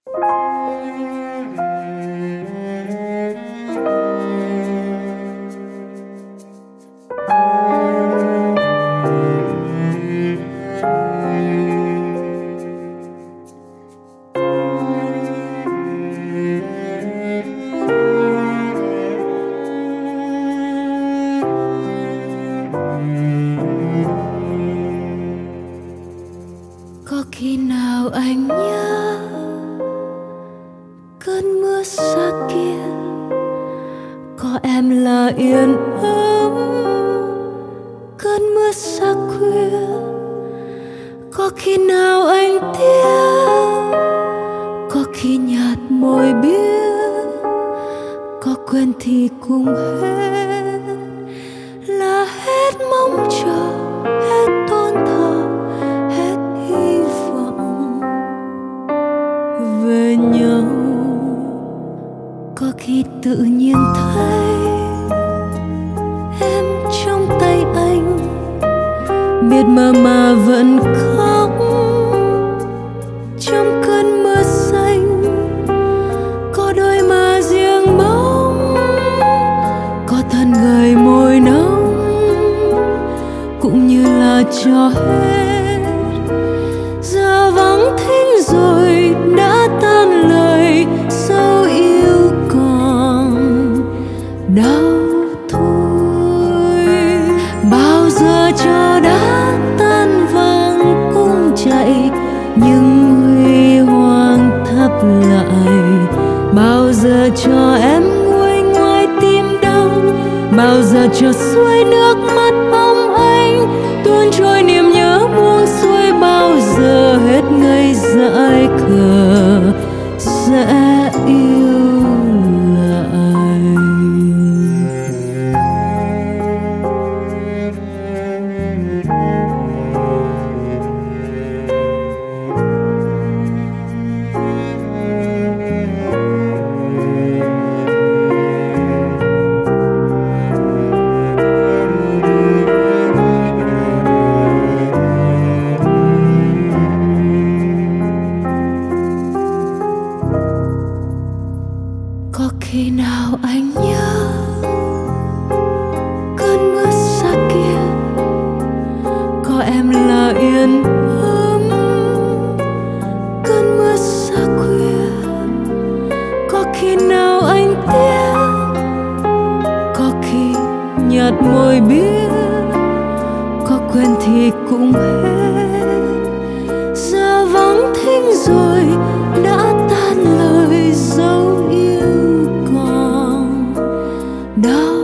Có khi nào anh nhớ cơn mưa xa kia, có em là yên ấm cơn mưa xa khuya. Có khi nào anh tiếc, có khi nhạt môi biết, có quên thì cũng hết, là hết mong chờ, hết tôn thờ, hết hy vọng về nhau. Có khi tự nhiên thấy em trong tay anh, biết mà vẫn khóc trong cơn mưa xanh. Có đôi má riêng bóng, có thân gầy môi nóng, cũng như là cho hết. Giờ vắng thinh rồi đã tan lời, sâu yêu còn đau thôi. Bao giờ cho đã tan vàng cũng chạy, nhưng huy hoàng thắp lại. Bao giờ cho em nguôi ngoai tim đau, bao giờ cho xuôi nước mắt bóng anh, tuôn trôi niềm nhớ buông xuôi. Bao giờ hết ngây dại khờ sẽ yêu lại. Có khi nào anh nhớ cơn mưa xa kia, có em là yên ấm cơn mưa xa khuya. Có khi nào anh tiếc, có khi nhạt môi biết, có quên thì cũng hết. Giờ vắng thinh rồi đã tan lời, dấu yêu còn đau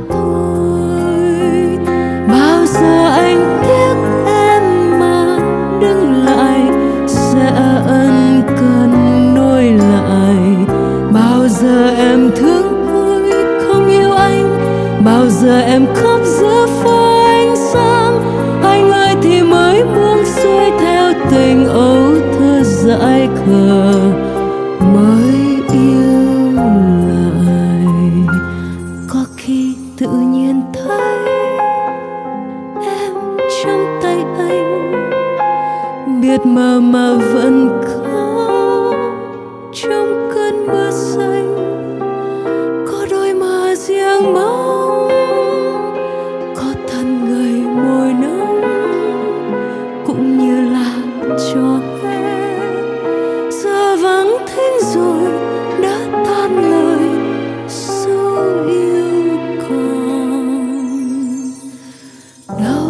thôi. Bao giờ anh tiếc em mà đứng lại, sẽ ân cần nối lại. Bao giờ em thương tôi không yêu anh, bao giờ em khóc giữa phố ánh sáng. Anh ơi thì mới buông xuôi theo tình ấu thơ dại khờ, mới yêu lại. Có khi tự nhiên thấy em trong tay anh, biết mà vẫn khóc trong cơn mưa xanh. Có đôi má riêng bóng, có thân gầy môi nóng, cũng như là cho hết. Giờ vắng thinh rồi đã tan lời, sâu yêu còn đau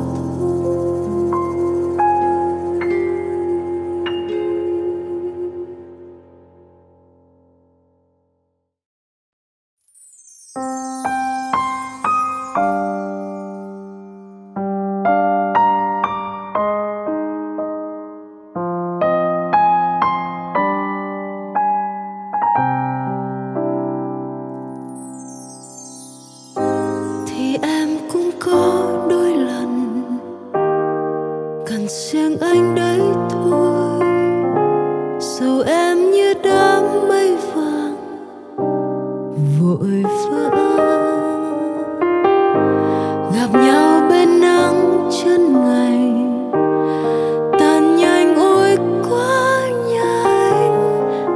thì em cũng có đôi lần cần riêng anh đấy thôi. Dù em như đám mây vàng vội vã, gặp nhau bên nắng chân ngày tan nhanh, ôi quá nhanh.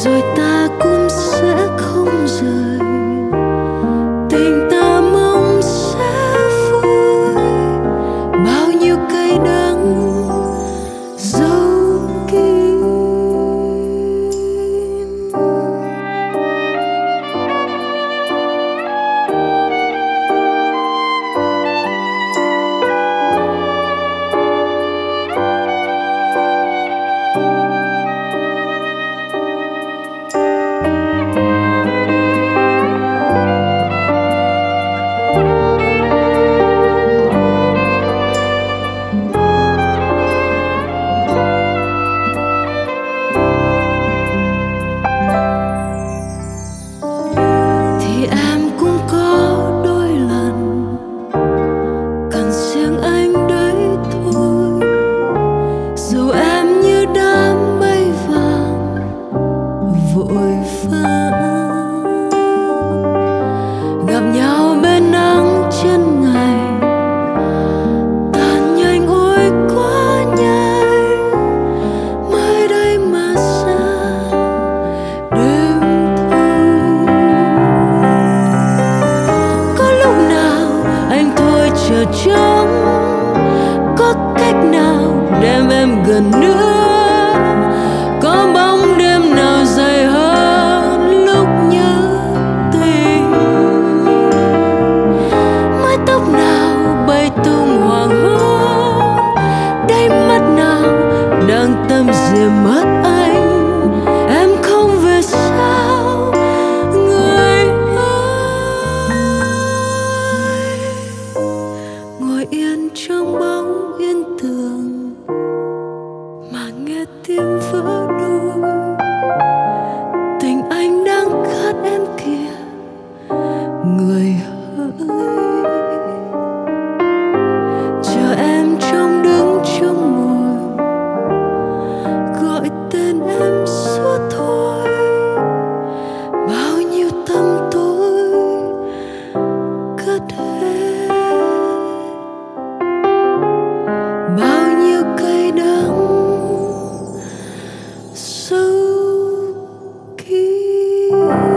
rồi ta cũng sẽ không rời. Tình ta mong sẽ vui, bao nhiêu cay đắng dấu kín. Thì em cũng có đôi lần cần riêng anh đấy thôi, dù em như đám mây vàng vội vã gặp nhau bên nắng chân ngày, tan nhanh ôi quá nhanh. Mới đây mà xa đêm thâu, có lúc nào anh thôi chờ trống, có cách nào đem em gần nữa, có bóng đêm nào dày hơn lúc nhớ tình, mái tóc nào bay tung hoàng hôn, đáy mắt nào đang tâm diệm mất anh. Em không về sao người ơi, ngồi yên trong bóng yên tường mà nghe tim vỡ đôi. Tình anh đang khát em kìa người ơi, chờ em trong đứng trong ngồi, gọi tên em suốt thôi. Bao nhiêu tâm tối cất hết, bao nhiêu cay đắng sâu kín.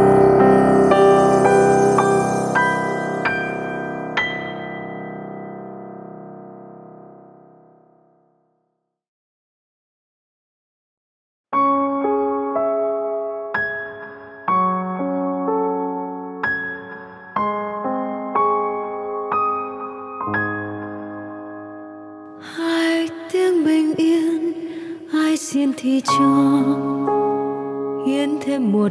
Hai tiếng bình yên ai xin thì cho, hiến thêm một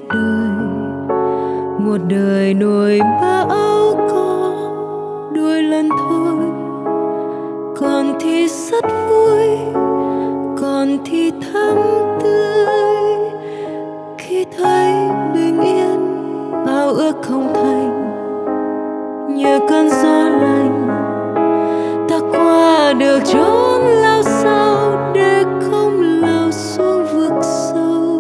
đời nỗi bão có đôi lần thôi. Còn thì rất vui, còn thì thắm tươi, khi thấy bình yên ao ước không thành. Nhờ cơn gió lạnh ta qua được chốn lao sao, để không lao xuống vực sâu,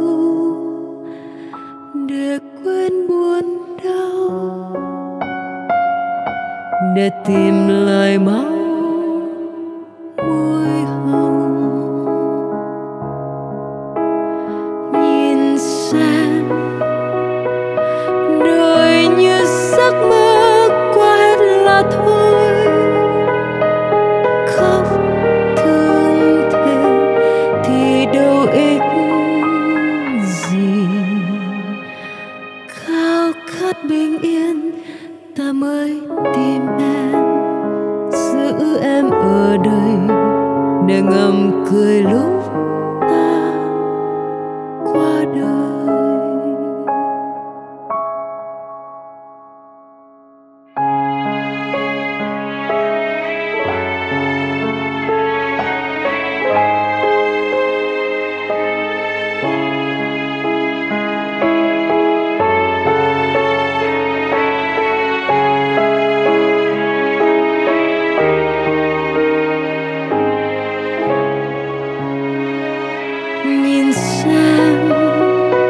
để quên buồn đau, để tìm lời máu môi hồng. Nhìn xem đời như giấc mơ qua hết là thôi, khóc thương thêm thì đâu ích gì. Khao khát bình yên ta mới tìm em, giữ em ở đây để ngầm cười lúc ta qua đời. Nhìn xem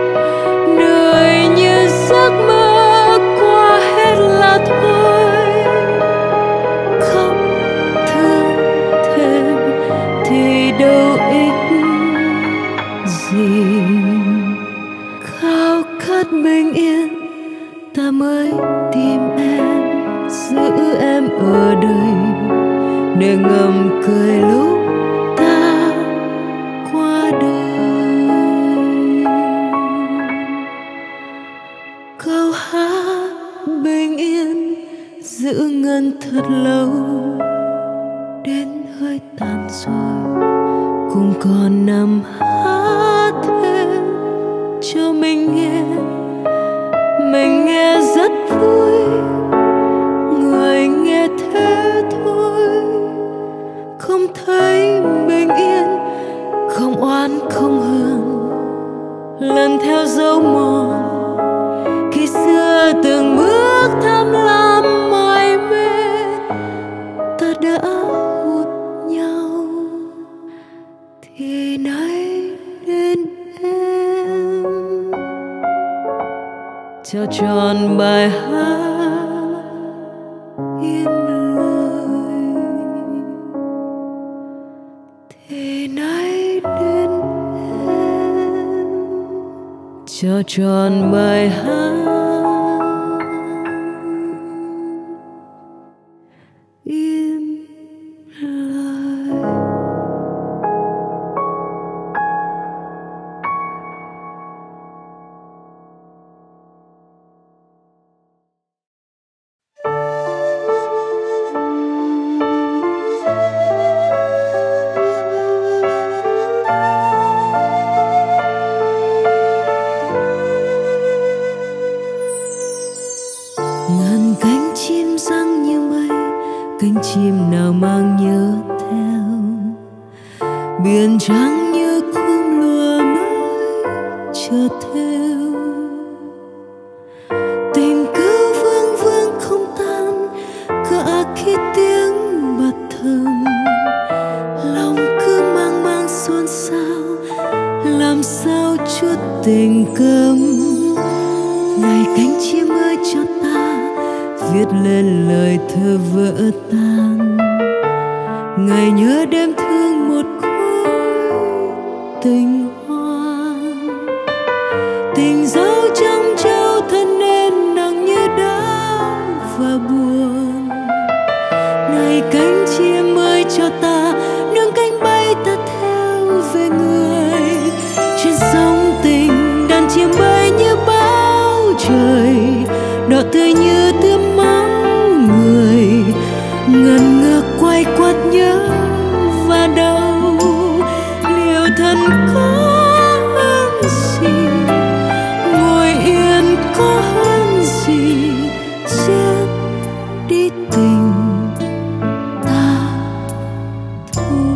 hát bình yên ta mới tìm em, giữ em ở đây để ngầm cười lúc ta qua đời. Câu hát bình yên giữ ngân thật lâu đến hơi tàn rồi, cũng còn nằm hát thêm cho mình nghe rất vui, người nghe thế thôi, không thấy bình yên, không oán không hờn, lần theo dấu mòn khi xưa từng bước tham lam mải mê, ta đã hụt nhau thì nay đến em cho tròn bài hát yên lời, thì nay đến em cho tròn bài hát yên lời. Ngàn cánh chim giăng như mây, cánh chim nào mang nhớ theo, biển trắng như khung lụa mới chợt theo, tình cứ vương vương không tan cả khi tiếng bật thầm, lòng cứ mang mang xôn xao, làm sao chút tình câm. Ngày cánh chim ơi cho ta viết lên lời thơ vỡ tan, ngày nhớ đêm thương một khối tình hoang, tình dấu trong trao thân nên nặng như đau và buồn. Này cánh chim ơi cho ta nương cánh bay ta theo về người, trên sóng tình đàn chim bay như bão trời, đỏ tươi như tươm máu người, ngần ngơ quay quắt nhớ và đau, liệu thân có hơn gì, ngồi yên có hơn gì, giết đi tình ta thôi.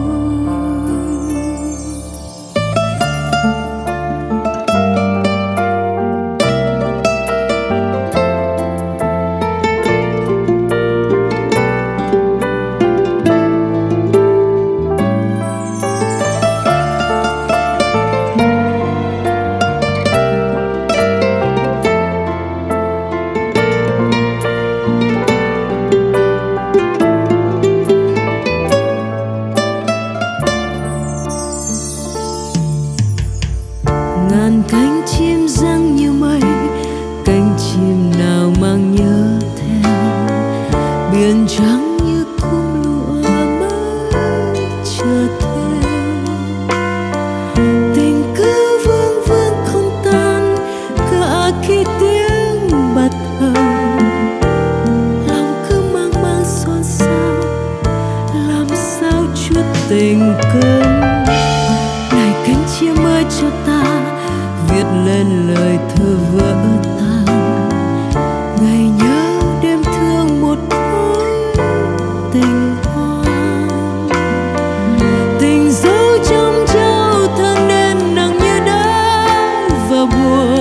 Ngàn cánh chim giăng như mây, cánh chim nào mang nhớ theo, biển trắng như khung lụa mới chợt theo, tình cứ vương vương không tan cả khi tiếng bật thầm, lòng cứ mang mang xôn xao, làm sao chút tình câm. Này cánh chim ơi cho ta viết lên lời thơ vỡ tan, ngày nhớ đêm thương một khối tình hoang, tình dấu trong trao thân nên nặng như đá và buồn.